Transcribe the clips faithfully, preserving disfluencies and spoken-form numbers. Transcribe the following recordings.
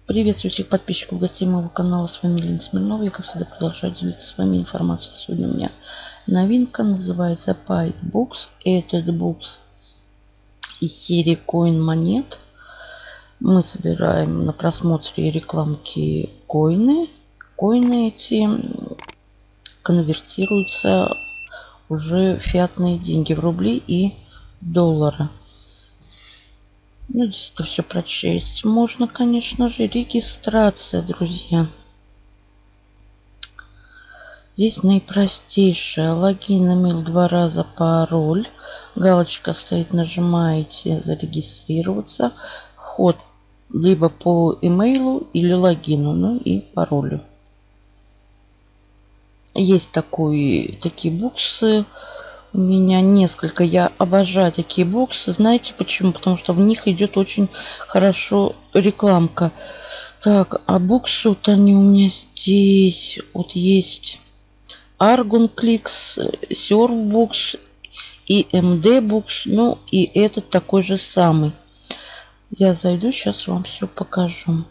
Приветствую всех подписчиков, гостей моего канала. С вами Лена Смирнова. Я, как всегда, продолжаю делиться с вами информацией. Сегодня у меня новинка, называется PyBooks. Этот букс из серии Coin монет. Мы собираем на просмотре рекламки коины. Коины эти конвертируются уже в фиатные деньги, в рубли и доллары. Ну, здесь это все прочесть можно, конечно же. Регистрация, друзья. Здесь наипростейшая. Логин, имейл, два раза пароль. Галочка стоит, нажимаете зарегистрироваться. Вход либо по имейлу или логину, ну и паролю. Есть такой, такие буксы. У меня несколько. Я обожаю такие боксы. Знаете почему? Потому что в них идет очень хорошо рекламка. Так, а боксы вот они у меня здесь. Вот есть Argon Clicks, Surfbox и эм ди Books. Ну и этот такой же самый. Я зайду, сейчас вам все покажу.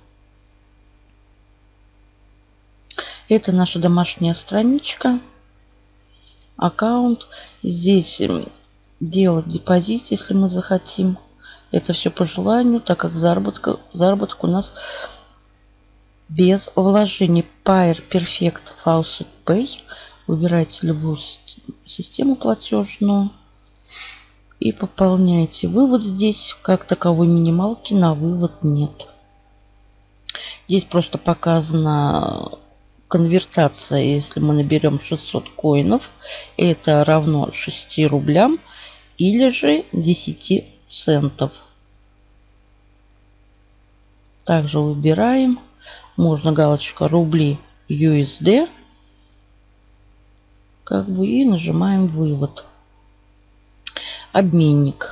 Это наша домашняя страничка. Аккаунт. Здесь делать депозит, если мы захотим. Это все по желанию, так как заработка, заработок у нас без вложений. Pair Perfect Faucet Pay. Выбирайте любую систему платежную и пополняйте. Вывод здесь как таковой минималки на вывод нет. Здесь просто показано конвертация. Если мы наберем шестьсот коинов, это равно шести рублям или же десяти центов. Также выбираем. Можно галочка рубли ю эс ди. Как бы и нажимаем вывод. Обменник.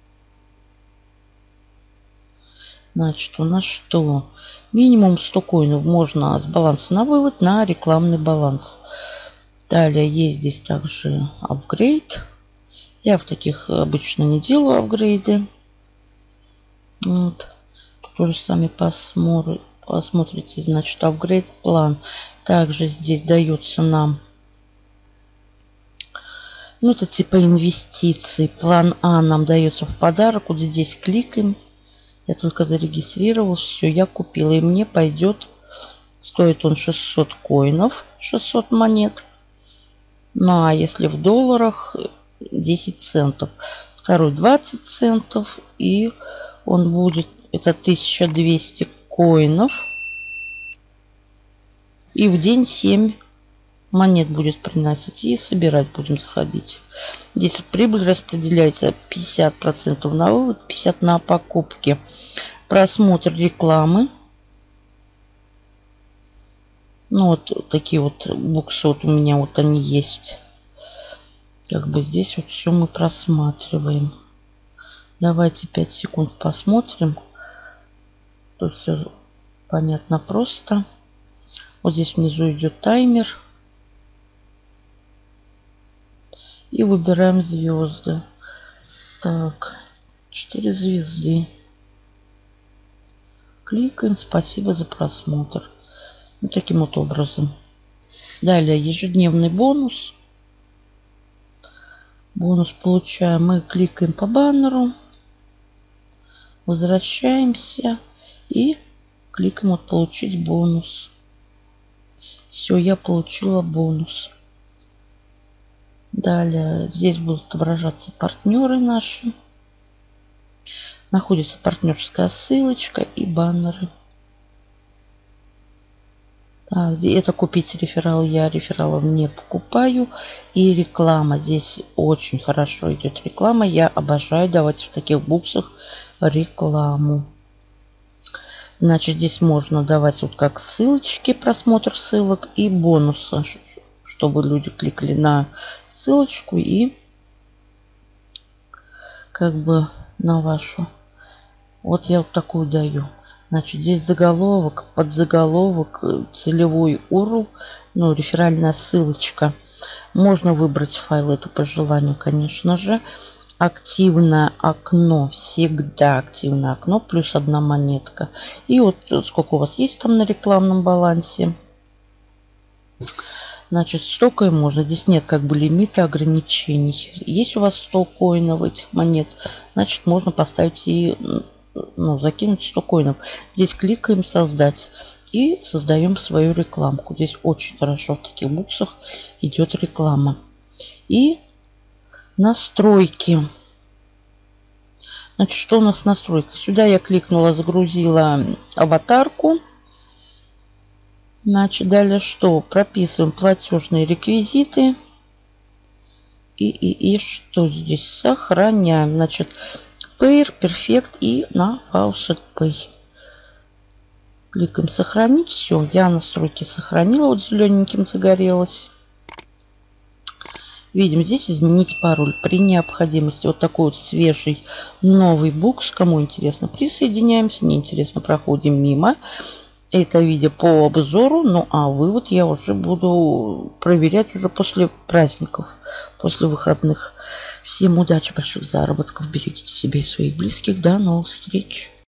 Значит, у нас что? Минимум сто коинов можно с баланса на вывод на рекламный баланс. Далее есть здесь также апгрейд. Я в таких обычно не делаю апгрейды. Вот. Тоже сами посмотрите. Посмотрите, значит, апгрейд план. Также здесь дается нам, ну, это типа инвестиций. План А нам дается в подарок. Вот здесь кликаем. Я только зарегистрировался, все, я купила. И мне пойдет, стоит он шестьсот коинов, шестьсот монет. Ну, а если в долларах, десять центов. Второй двадцать центов. И он будет, это тысяча двести коинов. И в день семь монет будет приносить. И собирать будем заходить. Здесь прибыль распределяется пятьдесят процентов на вывод, пятьдесят процентов на покупки. Просмотр рекламы. Ну вот такие вот буксы вот у меня вот они есть. Как бы здесь вот все мы просматриваем. Давайте пять секунд посмотрим. Тут все понятно просто. Вот здесь внизу идет таймер. И выбираем звезды. Так, четыре звезды. Кликаем. Спасибо за просмотр. Вот таким вот образом. Далее ежедневный бонус. Бонус получаем. Мы кликаем по баннеру. Возвращаемся. И кликаем вот получить бонус. Все, я получила бонус. Далее здесь будут отображаться партнеры наши. Находится партнерская ссылочка и баннеры. Так, это купить реферал. Я рефералов не покупаю. И реклама. Здесь очень хорошо идет реклама. Я обожаю давать в таких буксах рекламу. Значит, здесь можно давать вот как ссылочки, просмотр ссылок и бонусы, чтобы люди кликали на ссылочку и как бы на вашу. Вот я вот такую даю. Значит, здесь заголовок, подзаголовок, целевой ю ар эл, ну, реферальная ссылочка. Можно выбрать файл, это по желанию, конечно же. активное окно. Всегда активное окно. Плюс одна монетка. И вот сколько у вас есть там на рекламном балансе. Значит, столько и можно. Здесь нет как бы лимита, ограничений. Есть у вас сто коинов этих монет, значит, можно поставить и, ну, закинуть сто коинов. Здесь кликаем «Создать» и создаем свою рекламку. Здесь очень хорошо в таких буксах идет реклама. И настройки. Значит, что у нас настройка? Сюда я кликнула, загрузила аватарку. Значит, далее что? Прописываем платежные реквизиты. И, и, и что здесь? Сохраняем. Значит, Payer, Perfect и на Faucet Pay. Кликаем «Сохранить». Все, я настройки сохранила. Вот зелененьким загорелось. Видим, здесь изменить пароль при необходимости. Вот такой вот свежий новый букс. Кому интересно, присоединяемся. Не интересно, проходим мимо. Это видео по обзору. Ну а вывод я уже буду проверять уже после праздников, после выходных. Всем удачи, больших заработков. Берегите себя и своих близких. До новых встреч.